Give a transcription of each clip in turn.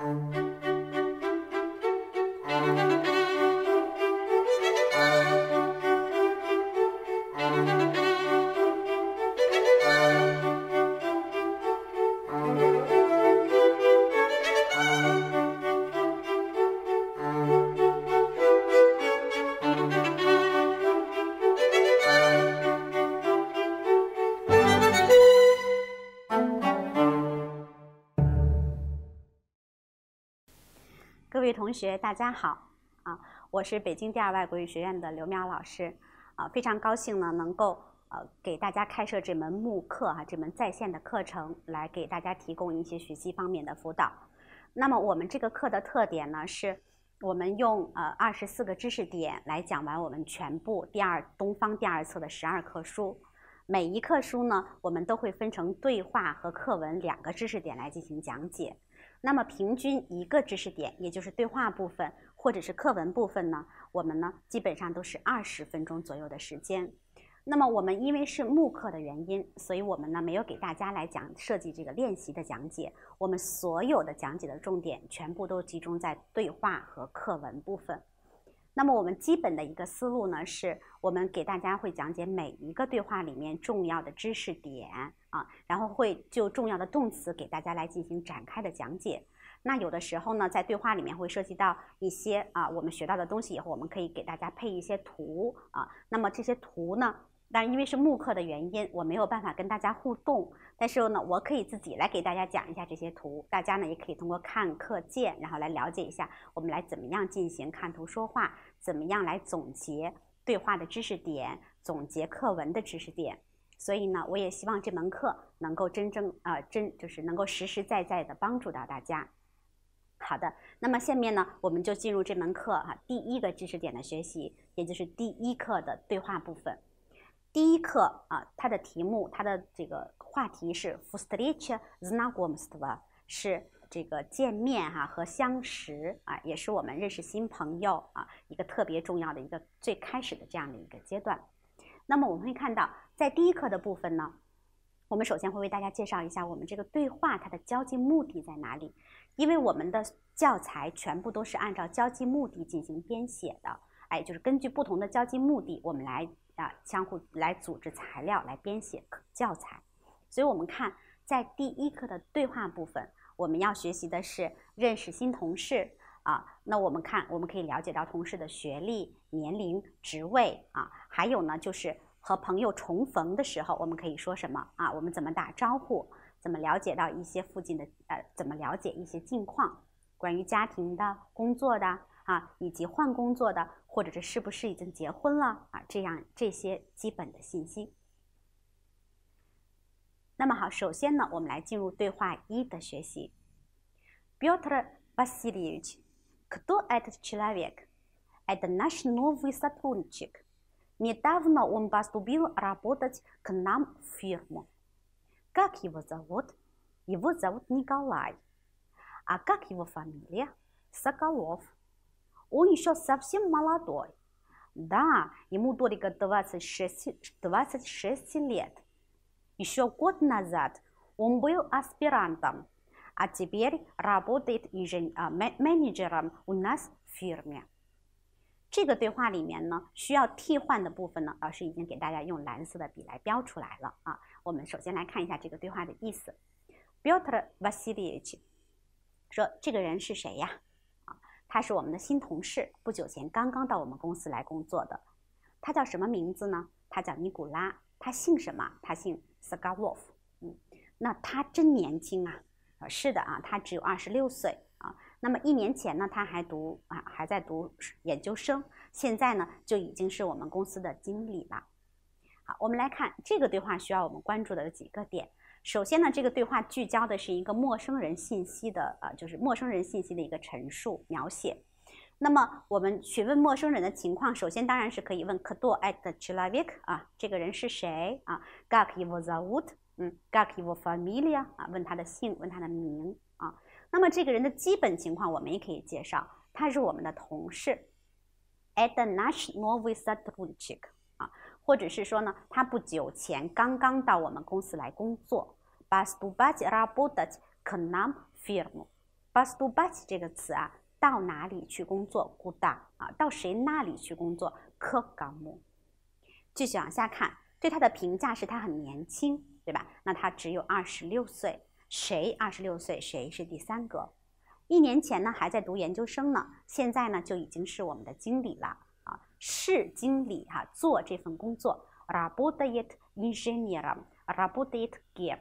各位同学，大家好啊！我是北京第二外国语学院的刘苗老师啊，非常高兴呢，能够给大家开设这门慕课这门在线的课程，来给大家提供一些学习方面的辅导。那么我们这个课的特点呢，是我们用24个知识点来讲完我们全部东方第二册的12课书。每一课书呢，我们都会分成对话和课文2个知识点来进行讲解。那么平均1个知识点，也就是对话部分或者是课文部分呢，我们呢基本上都是20分钟左右的时间。那么我们因为是慕课的原因，所以我们呢没有给大家来设计这个练习的讲解，我们所有的讲解的重点全部都集中在对话和课文部分。那么我们基本的一个思路呢，是我们给大家会讲解每一个对话里面重要的知识点然后会就重要的动词给大家来进行展开的讲解。那有的时候呢，在对话里面会涉及到一些我们学到的东西以后，我们可以给大家配一些图那么这些图呢，当然因为是慕课的原因，我没有办法跟大家互动，但是呢，我可以自己来给大家讲一下这些图，大家呢也可以通过看课件，然后来了解一下我们来怎么样进行看图说话，怎么样来总结对话的知识点，总结课文的知识点。所以呢，我也希望这门课能够就是能够实实在在的帮助到大家。好的，那么下面呢，我们就进入这门课第1个知识点的学习，也就是第1课的对话部分。第1课它的题目，它的这个话题是 Встреча знакомства， 是这个见面和相识也是我们认识新朋友一个特别重要的一个最开始的这样的一个阶段。那么我们会看到，在第1课的部分呢，我们首先会为大家介绍一下我们这个对话它的交际目的在哪里，因为我们的教材全部都是按照交际目的进行编写的，就是根据不同的交际目的，我们来相互来组织材料来编写教材。所以我们看在第1课的对话部分，我们要学习的是认识新同事那我们可以了解到同事的学历、年龄、职位还有呢就是和朋友重逢的时候我们可以说什么我们怎么打招呼，怎么了解到一些附近的怎么了解一些近况，关于家庭的、工作的以及换工作的，或者是不是已经结婚了这些基本的信息。那么好，首先呢，我们来进入对话1的学习。Петр Васильевич, кто этот человек? Это наш новый сотрудничек. Недавно он поступил работать к нам в фирму. Как его зовут? Его зовут Николай. А как его фамилия? Соколов. Он еще совсем молодой. Да, ему только 26 лет. Еще год назад он был аспирантом, а теперь работает менеджером у нас в фирме. 这个对话里面呢，需要替换的部分呢，老师已经给大家用蓝色的笔来标出来了我们首先来看一下这个对话的意思。Петр Васильевич 说这个人是谁呀？他是我们的新同事，不久前刚刚到我们公司来工作的。他叫什么名字呢？他叫尼古拉。他姓什么？他姓 Sokoloff。那他真年轻是的他只有26岁那么1年前呢，他还在读研究生，现在呢就已经是我们公司的经理了。好，我们来看这个对话需要我们关注的几个点。首先呢，这个对话聚焦的是一个陌生人信息的就是陌生人信息的一个陈述描写。那么我们询问陌生人的情况，首先当然是可以问 Кто этот человек 这个人是谁Как его зовут Как его фамилия 问他的姓，问他的名那么这个人的基本情况我们也可以介绍，他是我们的同事 Это наш новый сотрудничек或者是说呢，他不久前刚刚到我们公司来工作 Поступать работать к нам в фирму поступать这个词啊，到哪里去工作？Куда啊，到谁那里去工作？К кому。继续往下看，对他的评价是他很年轻，对吧？那他只有26岁。谁26岁？谁是第三个？1年前呢还在读研究生呢，现在呢就已经是我们的经理了啊，是经理哈，做这份工作。Работает инженером, работает кем。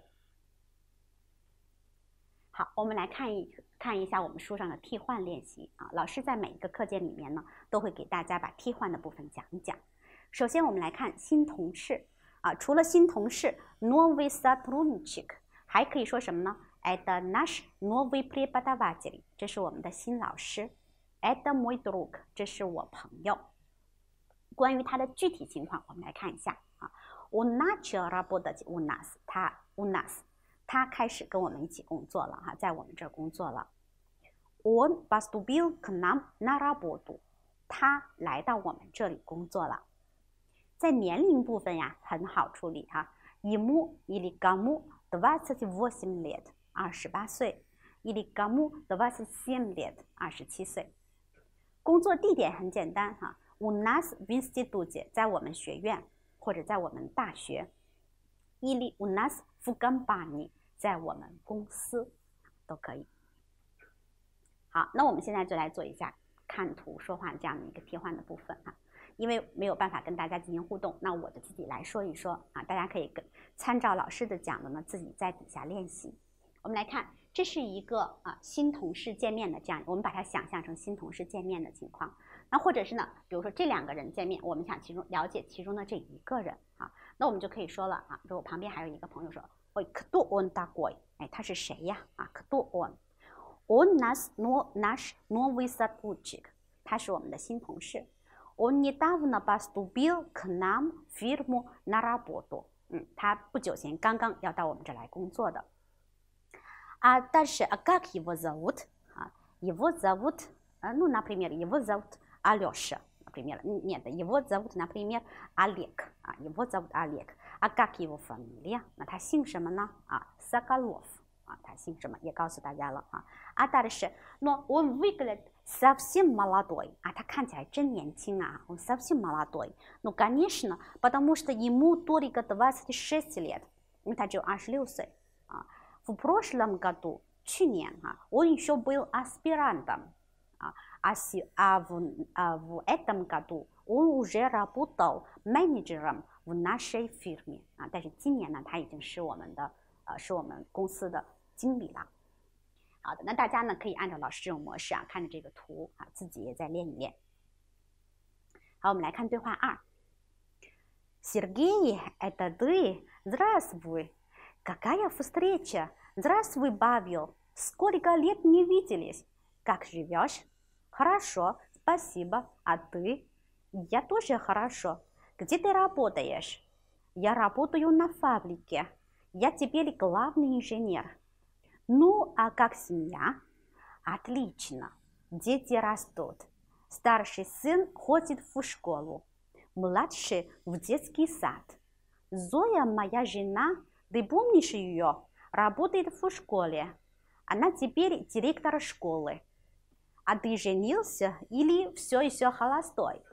好，我们来看一下我们书上的替换练习啊。老师在每一个课件里面呢，都会给大家把替换的部分讲一讲。首先我们来看新同事啊，除了新同事 новый сотрудник， 还可以说什么呢？ Это наш новый преподаватель， 这是我们的新老师。Это мой друг， 这是我朋友。关于他的具体情况，我们来看一下啊。Он начал работать у нас， 他开始跟我们一起工作了哈，在我们这儿工作了。Он поступил к нам на работу， 他来到我们这里工作了。在年龄部分呀，很好处理哈。Ему или кому 28 лет， 28岁。Или кому 27 лет， 27岁。工作地点很简单哈。У нас в институте， 在我们学院或者在我们大学。Или у нас в компании， 在我们公司都可以。好，那我们现在就来做一下看图说话这样的一个替换的部分啊。因为没有办法跟大家进行互动，那我就自己来说一说啊，大家可以参照老师的讲的呢，自己在底下练习。我们来看，这是一个新同事见面的这样，我们把它想象成新同事见面的情况。那或者是呢，比如说这2个人见面，我们想了解其中的这一个人啊，那我们就可以说了啊，如果旁边还有一个朋友说，ой, кто он такой？ 哎，他是谁呀？啊 ，кто он？ Он наш новый сотрудник， 他是我们的新同事。Он недавно поступил к нам в фирму на работу。 他不久前刚刚要到我们这来工作的。А дальше, как его зовут? Его зовут, ну, например, его зовут Алёша. Например, нет, его зовут, например, Олег. Его зовут Олег. А как его фамилия? 那他姓什么呢？Соколов. 他姓什么也告诉大家了啊。А дальше, но он выглядит совсем молодой. 他看起来真年轻啊。Он совсем молодой. Ну, конечно, потому что ему только 26 лет. 因为他只有26岁啊。В прошлом году, 去年он еще был аспирантом. А в этом году он уже работал менеджером в нашей фирме. 但是今年呢，他已经是我们公司的经理了。好的，那大家呢可以按照老师这种模式看着这个图自己也再练一练。好，我们来看对话2。Сергей, это ты? Здравствуй. Какая встреча? Здравствуй, Павел. Сколько лет не виделись? Как живешь? Хорошо, спасибо. А ты? Я тоже хорошо. Где ты работаешь? Я работаю на фабрике. Я теперь главный инженер. Ну, а как семья? Отлично. Дети растут. Старший сын ходит в школу. Младший в детский сад. Зоя, моя жена, ты помнишь ее? Работает в школе. Она теперь директор школы. А ты женился или все еще холостой?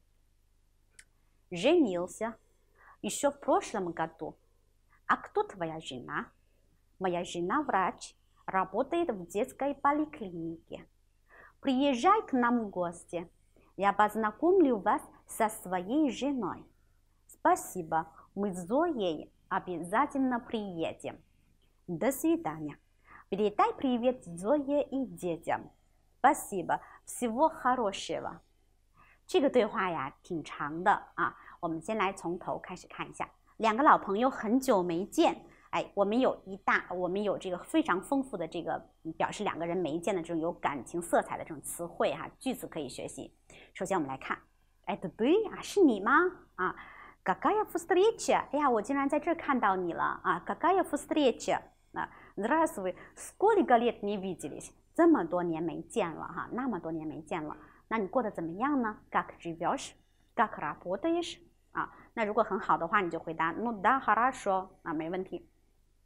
Женился. Еще в прошлом году. А кто твоя жена? Моя жена врач, работает в детской поликлинике. Приезжай к нам в гости. Я познакомлю вас со своей женой. Спасибо, мы с Зоей обязательно приедем. До свидания. Передай привет Зое и детям. Спасибо, всего хорошего. 这个对话呀挺长的啊，我们先来从头开始看一下。2个老朋友很久没见，我们有这个非常丰富的这个表示2个人没见的这种有感情色彩的这种词汇句子可以学习。首先我们来看，это ты是你吗？какая встреча？ 哎呀，我竟然在这儿看到你了какая встреча？ Здравствуй, сколько лет не виделись？ 这么多年没见了那么多年没见了，那你过得怎么样呢？ Как живешь? Как работаешь？ 那如果很好的话，你就回答 Ну да, хорошо， 没问题。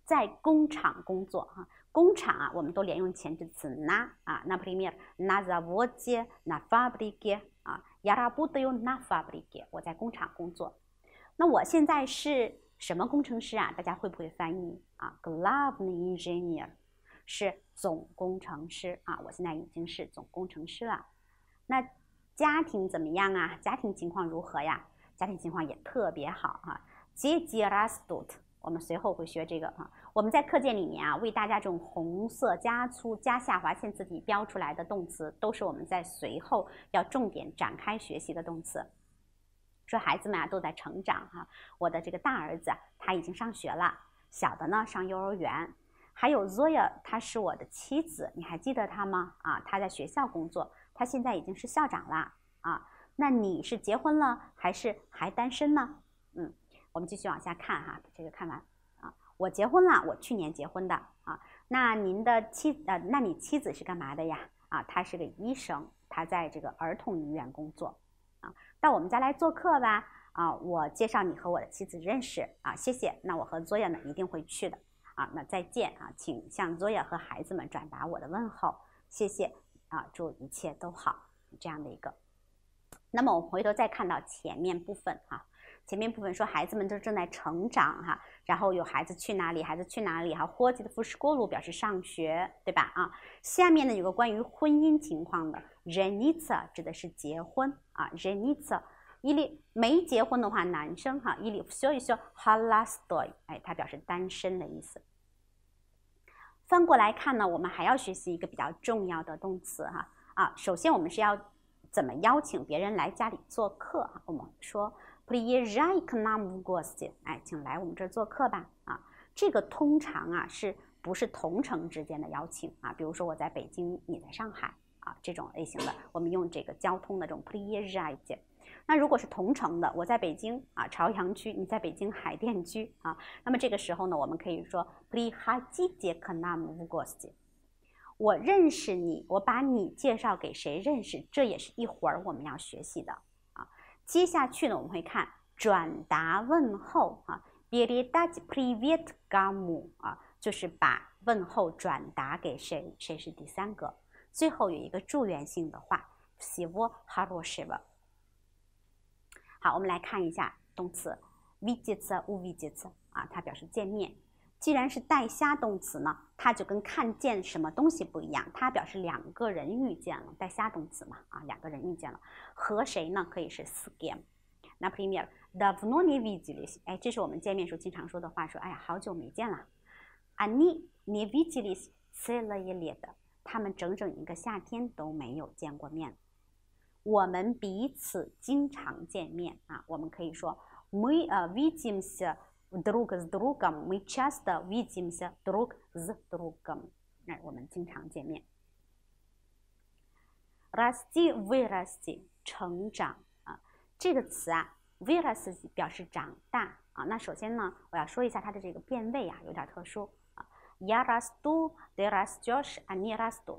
在工厂工作哈。工厂啊，我们都连用前置词na 啊，например, на заводе, на фабрике 啊，я работаю на фабрике， 我在工厂工作。那我现在是什么工程师啊？大家会不会翻译啊 ？Главный инженер 是总工程师啊，我现在已经是总工程师了。那家庭怎么样啊？家庭情况如何呀？家庭情况也特别好哈。Дети растут， 我们随后会学这个啊。我们在课件里面啊，为大家这种红色加粗加下划线字体标出来的动词，都是我们在随后要重点展开学习的动词。说孩子们啊都在成长哈，我的这个大儿子他已经上学了，小的呢上幼儿园，还有 Zoya， 她是我的妻子，你还记得她吗？啊，她在学校工作，她现在已经是校长了啊。那你是结婚了还是还单身呢？我们继续往下看哈，这个看完啊，我结婚了，我去年结婚的啊。那您的那你妻子是干嘛的呀？啊，她是个医生，她在这个儿童医院工作啊。到我们家来做客吧啊，我介绍你和我的妻子认识啊，谢谢。那我和 Zoya 呢一定会去的啊。那再见啊，请向 Zoya 和孩子们转达我的问候，谢谢啊，祝一切都好，这样的一个。那么我们回头再看到前面部分哈。前面部分说孩子们都正在成长哈，然后有孩子去哪里，孩子去哪里哈，ходит в школу表示上学，对吧啊？下面呢有个关于婚姻情况的 жениться 指的是结婚啊 жениться или 没结婚的话男生哈 или всё ещё холостой， 哎，它表示单身的意思。翻过来看呢，我们还要学习一个比较重要的动词哈啊，首先我们是要怎么邀请别人来家里做客啊？我们说приезжай к нам в гости， 哎，请来我们这儿做客吧啊。这个通常啊是不是同城之间的邀请啊？比如说我在北京，你在上海啊，这种类型的，我们用这个交通的这种приезжай。那如果是同城的，我在北京啊朝阳区，你在北京海淀区啊，那么这个时候呢，我们可以说приходите к нам в гости。我认识你，我把你介绍给谁认识，这也是一会儿我们要学习的啊。接下去呢，我们会看转达问候啊 передать привет кому 啊，就是把问候转达给谁，谁是第三个。最后有一个祝愿性的话 всего хорошего。好，我们来看一下动词 видеться увидеться 啊，它表示见面。既然是带瞎动词呢，它就跟看见什么东西不一样，它表示两个人遇见了，带瞎动词嘛啊，两个人遇见了，和谁呢？可以是 с кем。Например, давно не виделись， 哎，这是我们见面时候经常说的话，说哎呀，好久没见了。Они не виделись целое лето， 他们整整一个夏天都没有见过面。我们彼此经常见面啊，我们可以说мы видимся друг с другом, мы часто видимся друг с другом。哎，我们经常见面。Расти, вырасти， 成长啊，这个词啊 ，вырасти 表示长大啊。那首先呢，我要说一下它的这个变位啊，有点特殊啊。Я расту, ты растешь, они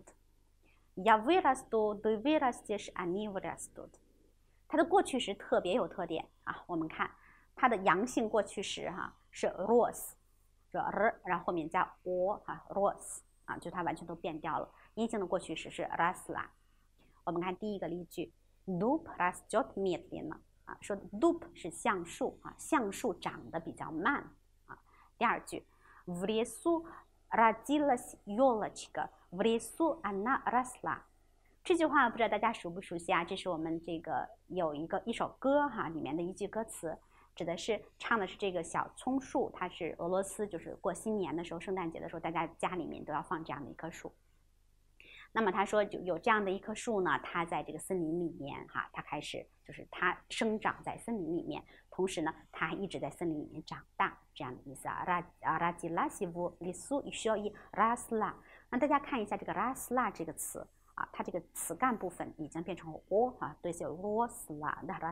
растут。Я вырасту, ты вырастешь, они вырастут。它的过去时特别有特点啊，我们看。它的阳性过去时哈是 rose， 然后后面加 o 哈 rose 啊，就它完全都变掉了。阴性的过去时是 rasla。我们看第一个例句 ，dub rastет медленно 啊，说 dub 是橡树啊，橡树长得比较慢啊。第二句 в лесу родилась ёлочка, в лесу она росла。这句话不知道大家熟不熟悉啊？这是我们这个有一首歌哈，里面的一句歌词。指的是唱的是这个小葱树，它是俄罗斯，就是过新年的时候，圣诞节的时候，大家家里面都要放这样的一棵树。那么他说，就有这样的一棵树呢，它在这个森林里面哈，它开始就是它生长在森林里面，同时呢，它还一直在森林里面长大，这样的意思啊。Родилась в лесу еще и росла。那大家看一下这个 росла 这个词啊，它这个词干部分已经变成 o 啊，对，是 rosla 的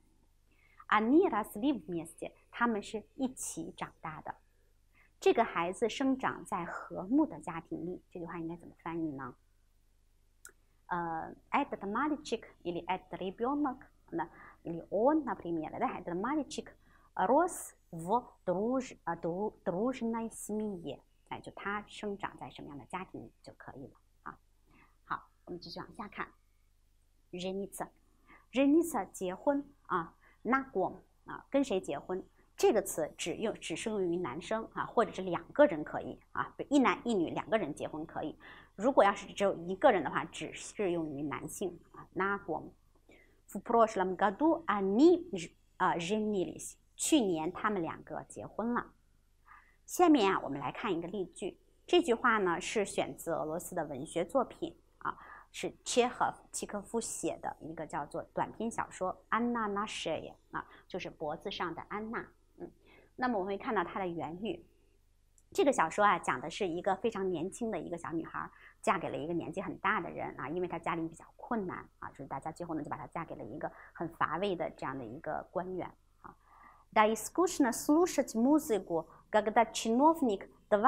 rosla。Они росли вместе， 他们是一起长大的。这个孩子生长在和睦的家庭里，这句话应该怎么翻译呢？этот мальчик или этот ребенок, или он, например, да, этот мальчик rос в дружной семье， 哎，就他生长在什么样的家庭就可以了啊。好，我们继续往下看 жениться 结婚啊 на ком 啊，跟谁结婚？这个词只适用于男生啊，或者是2个人可以啊，一男一女2个人结婚可以。如果要是只有1个人的话，只适用于男性啊。на ком в прошлом году они женились， 去年他们2个结婚了。下面啊，我们来看一个例句。这句话呢是选自俄罗斯的文学作品啊，是契科夫写的一个叫做短篇小说《安娜那舍耶》啊，就是脖子上的安娜。那么我们会看到它的原语。这个小说啊，讲的是一个非常年轻的一个小女孩，嫁给了一个年纪很大的人啊，因为她家里比较困难啊，就是大家最后呢就把她嫁给了一个很乏味的这样的一个官员啊。Да и скучно слушать музыку, когда чиновник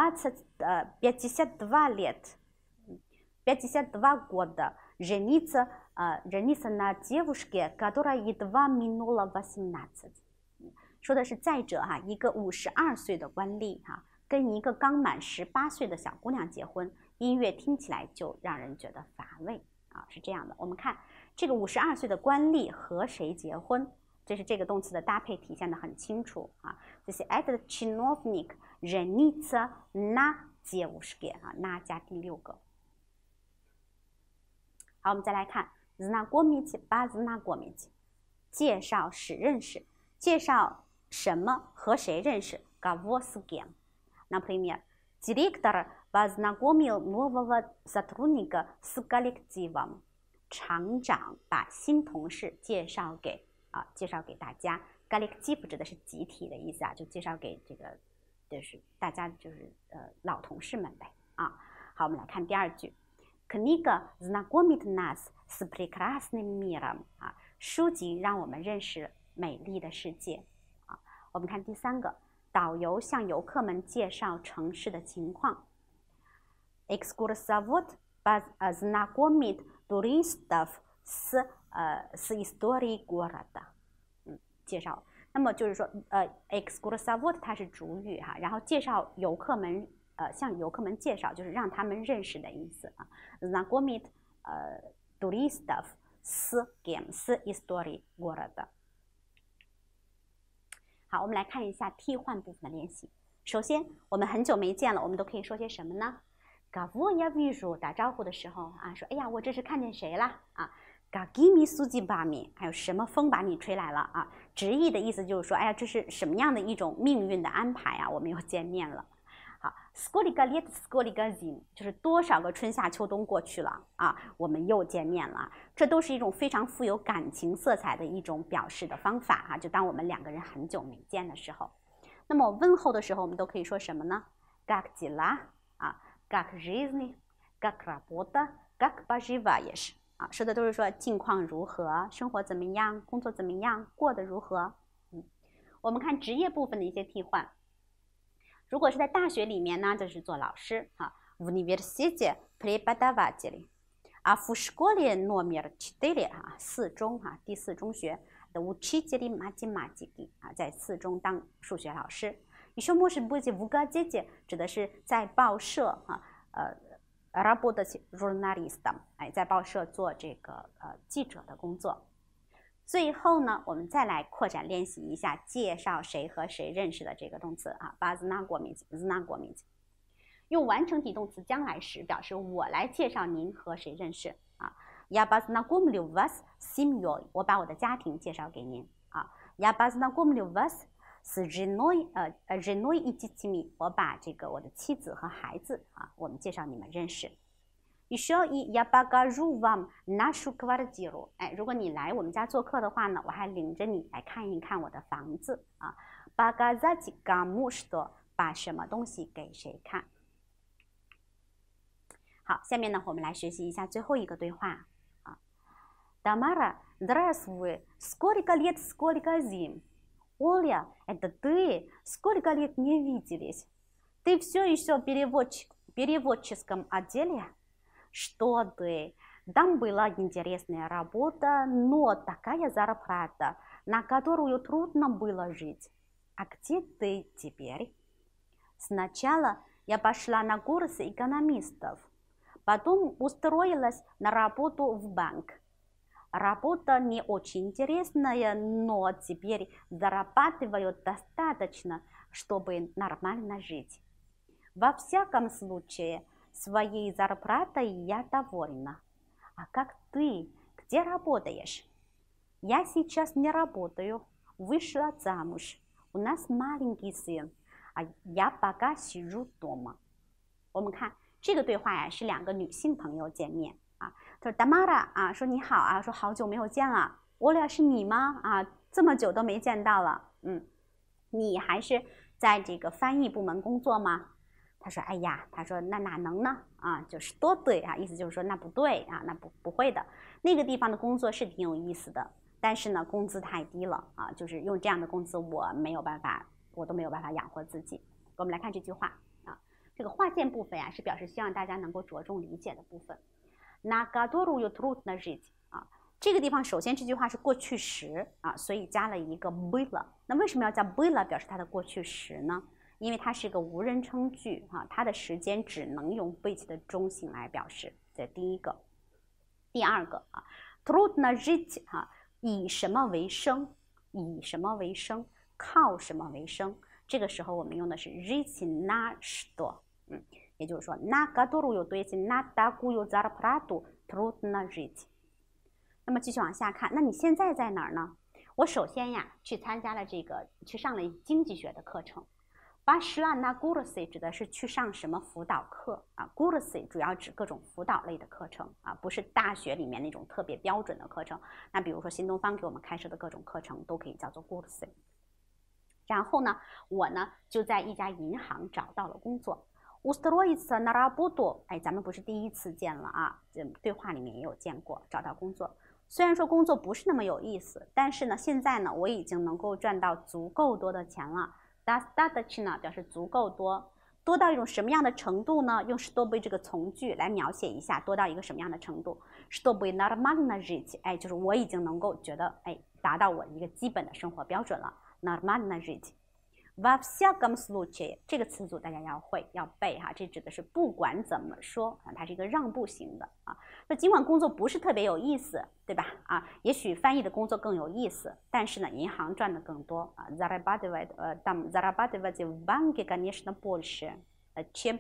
52 лет, 52 года женится на девушке, которая едва минула 18。说的是再者哈，一个52岁的官吏哈，跟一个刚满18岁的小姑娘结婚，音乐听起来就让人觉得乏味啊，是这样的。我们看这个52岁的官吏和谁结婚，这是这个动词的搭配体现的很清楚啊。这是 этот чиновник женится на девушке啊，那加第6个。好，我们再来看 знакомить познакомить， 介绍使认识，介绍什么和谁认识 кого с кем。Например, директор познакомил нового сотрудника с коллективом。厂长把新同事介绍给大家。collective 指的是集体的意思啊，就介绍给这个就是大家就是老同事们呗啊。好，我们来看第2句。Книга знакомит нас с прекрасным миром。啊，书籍让我们认识美丽的世界。啊，我们看第3个。导游向游客们介绍城市的情况。Экскурсовод знакомит туристов с историей города。介绍。那么就是说экскурсовод 它是主语哈，然后介绍游客们向游客们介绍，就是让他们认识的意思啊。Знакомит туристов с историей города。好，我们来看一下替换部分的练习。首先，我们很久没见了，我们都可以说些什么呢 ？Кого я вижу 打招呼的时候啊，说哎呀，我这是看见谁了啊 ？Какими судьбами 还有什么风把你吹来了啊？直译的意思就是说，哎呀，这是什么样的一种命运的安排啊？我们又见面了。好 ，Сколько лет, сколько зим 就是多少个春夏秋冬过去了啊，我们又见面了。这都是一种非常富有感情色彩的一种表示的方法啊，就当我们2个人很久没见的时候。那么问候的时候，我们都可以说什么呢 ？Как дела 啊 ，Как жизнь, как работа, как поживаешь 啊，说的都是说近况如何，生活怎么样，工作怎么样，过得如何。我们看职业部分的一些替换。如果是在大学里面呢，就是做老师哈 в университете преподаватели， а в школе номер 4 啊，4中哈，第4中学的 учители математики 啊，在4中当数学老师。еще может быть в газете 指的是在报社啊работать журналистом， 哎，在报社做这个记者的工作。最后呢，我们再来扩展练习一下介绍谁和谁认识的这个动词啊 ，познакомить，用完成体动词将来时表示我来介绍您和谁认识啊。Я познакомлю вас с семьей， 我把我的家庭介绍给您啊。Я познакомлю вас с женой и детьми， 我把这个我的妻子和孩子啊，我们介绍你们认识。Еще и я покажу вам нашу квартиру。哎，如果你来我们家做客的话呢，我还领着你来看一看我的房子啊。Показать кому что， 把什么东西给谁看。好，下面呢，我们来学习一下最后一个对话啊。Тамара, здравствуй, сколько лет, сколько зим? Оля, это ты? Сколько лет не виделись? Ты все еще в переводческом отделе?Что ты? Там была интересная работа, но такая зарплата, на которую трудно было жить. А где ты теперь? Сначала я пошла на курсы экономистов, потом устроилась на работу в банк. Работа не очень интересная, но теперь зарабатываю достаточно, чтобы нормально жить. Во всяком случае, своей зарплатой я довольна. А как ты? Где работаешь? Я сейчас не работаю, вышла замуж. У нас маленький сын, а я пока сижу дома. 我们看这个对话呀，是两个女性朋友见面啊。他说 Tamara 啊，说你好啊，说好久没有见了。我俩是你吗？啊，这么久都没见到了。你还是在这个翻译部门工作吗？他说哎呀，他说那哪能呢？啊，就是多对啊，意思就是说那不对啊，那不会的。那个地方的工作是挺有意思的，但是呢，工资太低了啊，就是用这样的工资我没有办法，我都没有办法养活自己。我们来看这句话啊，这个划线部分呀，是表示希望大家能够着重理解的部分。На которую трудно жить啊，这个地方首先这句话是过去时啊，所以加了一个 было。那为什么要加 было 表示它的过去时呢？因为它是个无人称句啊，它的时间只能用 быть 的中性来表示。这第一个。第二个啊 трудно жить 啊，以什么为生？以什么为生？靠什么为生？这个时候我们用的是 жить на что，也就是说 на которую，то есть на такую зарплату трудно жить。那么继续往下看，那你现在在哪儿呢？我首先呀去参加了去上了经济学的课程。Пошла на курсы指的是去上什么辅导课啊 ？Курсы 主要指各种辅导类的课程啊，不是大学里面那种特别标准的课程。那比如说新东方给我们开设的各种课程都可以叫做 курсы。然后呢，我呢就在一家银行找到了工作。Устроиться на работу， 哎，咱们不是第一次见了啊，这对话里面也有见过，找到工作。虽然说工作不是那么有意思，但是呢，现在呢我已经能够赚到足够多的钱了。достаточно 表示足够多，多到一种什么样的程度呢？用 чтобы 这个从句来描写一下，多到一个什么样的程度 ？чтобы нормально жить， 哎，就是我已经能够觉得，哎，达到我一个基本的生活标准了。нормально жить。Во всяком случае， 这个词组大家要会要背哈，这指的是不管怎么说啊，它是一个让步型的啊。那尽管工作不是特别有意思，对吧？啊，也许翻译的工作更有意思，但是呢，银行赚的更多啊。Зарабатывать в банке, конечно, больше, чем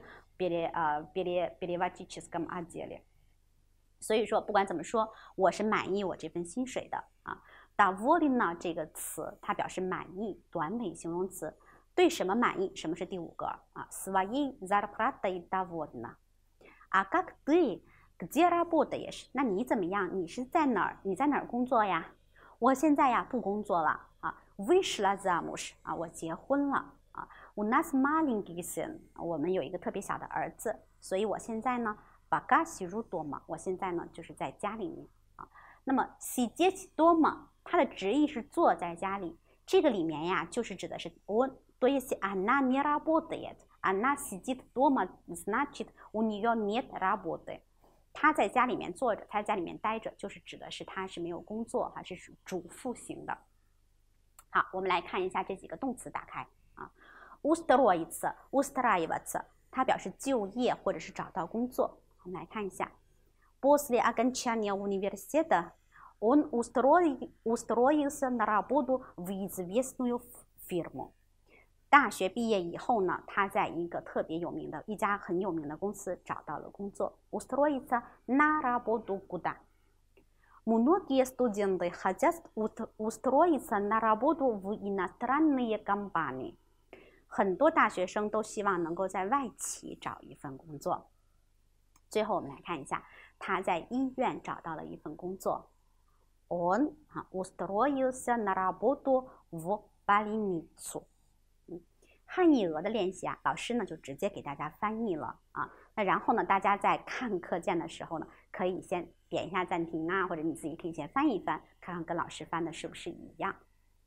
переводческом отделе。所以说，不管怎么说，我是满意我这份薪水的啊。довольна 这个词，它表示满意，短美形容词。对什么满意？什么是第五个啊 ？Своей зарплатой довольна。А как ты? Где работаешь？ 那你怎么样？你是在哪儿？你在哪儿工作呀？我现在呀不工作了啊。Вышла замуж 啊，我结婚了啊。У нас маленький сын， 我们有一个特别小的儿子，所以我现在呢，пока сижу дома， 我现在呢就是在家里面啊。那么сидеть дома， 它的直译是坐在家里，这个里面呀就是指的是То есть она не работает, она сидит дома, значит, у нее нет работы。她在家里面坐着，她在家里面待着，就是指的是她是没有工作，还是主妇型的。好，我们来看一下这几个动词打开啊。Устроиться, устраиваться， 它表示就业或者是找到工作。我们来看一下 После окончания университета он устроился на работу в известную фирму。大学毕业以后呢，他在一家很有名的公司找到了工作。Устроиться на работу куда? Многие студенты хотят устроиться на работу в иностранные компании。很多大学生都希望能够在外企找一份工作。最后我们来看一下，他在医院找到了一份工作。Он устроился на работу в больницу。汉译俄的练习啊，老师呢就直接给大家翻译了啊。那然后呢，大家在看课件的时候呢，可以先点一下暂停啊，或者你自己可以先翻一翻，看看跟老师翻的是不是一样。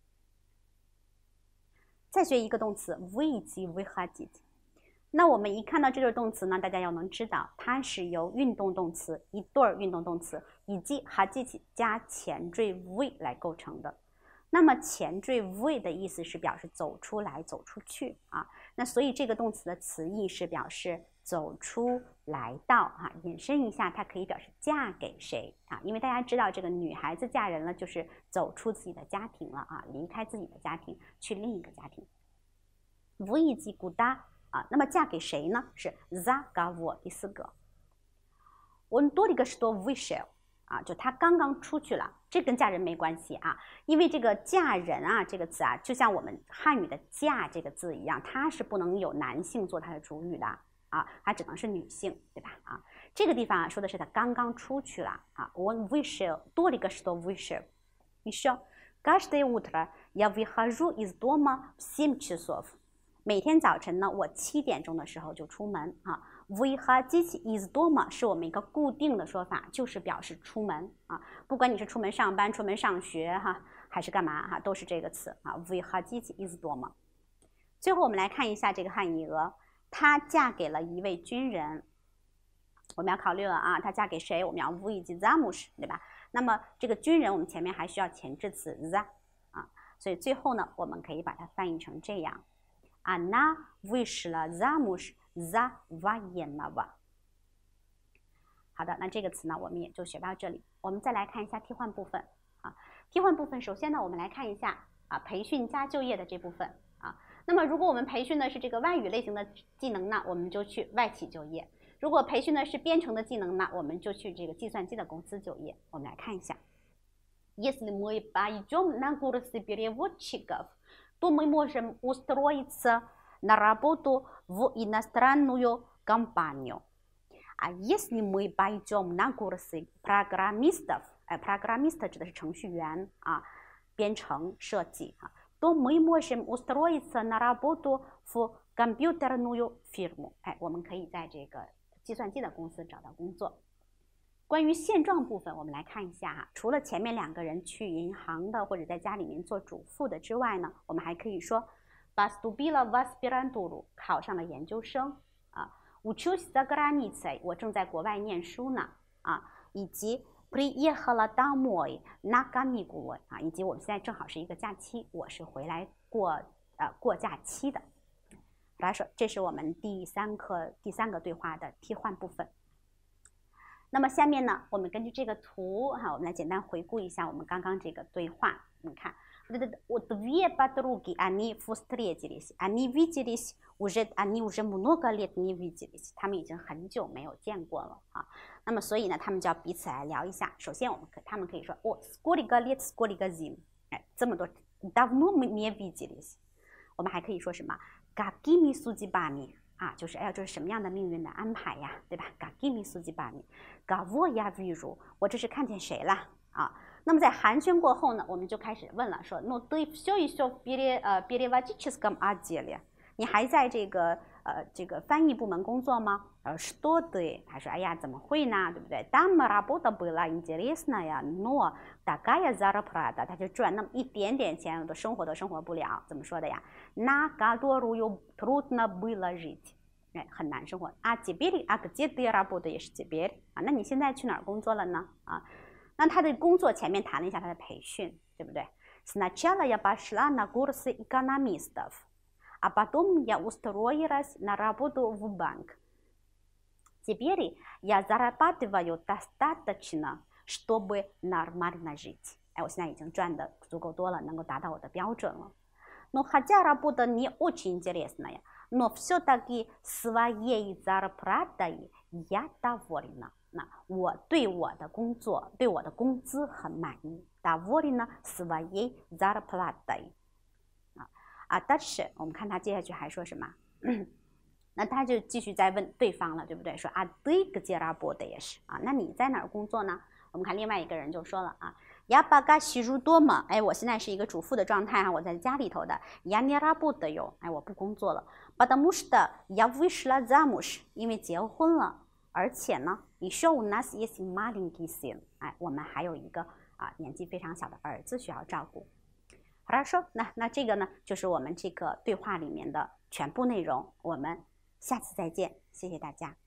再学一个动词 выйти выходить。那我们一看到这对动词呢，大家要能知道它是由运动动词一对运动动词以及 ходить 加前缀 вы 来构成的。 那么前缀 вы 的意思是表示走出来、走出去啊。那所以这个动词的词义是表示走出来到啊。引申一下，它可以表示嫁给谁啊？因为大家知道，这个女孩子嫁人了，就是走出自己的家庭了啊，离开自己的家庭去另一个家庭。выйти куда啊？那么嫁给谁呢？是 за кого 第四个。Он только что вышел。啊，就他刚刚出去了，这跟嫁人没关系啊，因为这个嫁人啊这个词啊，就像我们汉语的嫁这个字一样，它是不能有男性做它的主语的啊，它只能是女性，对吧？啊，这个地方啊说的是他刚刚出去了啊。Он вышел, только что вышел. Еще каждое утро я выхожу из дома в 7 часов. 每天早晨呢，我7点钟的时候就出门啊。выходить из дома 是我们一个固定的说法，就是表示出门啊。不管你是出门上班、出门上学哈，还是干嘛哈，都是这个词啊。выходить из дома。最后我们来看一下这个汉译俄，她嫁给了一位军人。我们要考虑了啊，她嫁给谁？我们要 выйти замуж， 对吧？那么这个军人，我们前面还需要前置词 за 啊，所以最后呢，我们可以把它翻译成这样：Она вышла замуж за военного。好的，那这个词呢，我们也就学到这里。我们再来看一下替换部分啊。替换部分，首先呢，我们来看一下啊，培训加就业的这部分啊。那么，如果我们培训的是这个外语类型的技能呢，我们就去外企就业；如果培训的是编程的技能呢，我们就去这个计算机的公司就业。我们来看一下 ，Если мы пойдем на курсы переводчиков, то мы можем устроиться на работу в иностранную компанию. А если мы пойдем на курсы программистов, программист 指的是程序员啊，编程设计啊，то мы можем устроиться на работу в компьютерную фирму. 我们可以在这个计算机的公司找到工作。关于现状部分，我们来看一下哈，除了前面2个人去银行的或者在家里面做主妇的之外呢，我们还可以说 поступила в аспирантуру 考上了研究生啊 учусь за границей 我正在国外念书呢啊，以及 приехала домой на каникулы 啊，以及我们现在正好是一个假期，我是回来过假期的。来说，这是我们第三个对话的替换部分。那么下面呢，我们根据这个图哈，我们来简单回顾一下我们刚刚这个对话。你看，две подруги, они встретились, они уже много лет не виделись， 他们已经很久没有见过了啊。那么所以呢，他们就要彼此来聊一下。首先他们可以说сколько лет, сколько зим， 这么多 давно мы не виделись。我们还可以说什么？какими судьбами啊，就是这是什么样的命运的安排呀，对吧？какими судьбами кого я вижу， 我这是看见谁了啊？那么在寒暄过后呢，我们就开始问了，说ну ты всё ещё в переводческом отделе， 你还在这个翻译部门工作吗？что ты， 他说哎呀怎么会呢，对不对？там работа была интересная, но такая зарплата， 他就赚那么一点点钱，我的生活都生活不了，怎么说的呀？ на которую трудно было жить， 很难生活。啊 теперь, а где ты работаешь теперь？ 啊，那你现在去哪儿工作了呢？啊，那他的工作前面谈了一下他的培训，对不对？Сначала я пошла на курсы экономистов, а потом я устроилась на работу в банк. Теперь я зарабатываю достаточно, чтобы нормально жить. 我现在已经赚的足够多了，能够达到我的标准了。Но хотя работа не очень интересная, но все-таки своей зарплатой я довольна. 那我对我的工作，对我的工资很满意。довольна своей зарплатой。但是我们看他接下去还说什么？那他就继续在问对方了，对不对？说ты где работаешь？ 那你在哪儿工作呢？我们看另外一个人就说了Я пока сижу дома， 我现在是一个主妇的状态我在家里头的。Я не работаю， 我不工作了。Потому что я вышла замуж， 因为结婚了，而且呢，еще у нас есть маленький сын， 我们还有一个年纪非常小的儿子需要照顾。Хорошо， 那这个呢，就是我们这个对话里面的全部内容。我们下次再见，谢谢大家。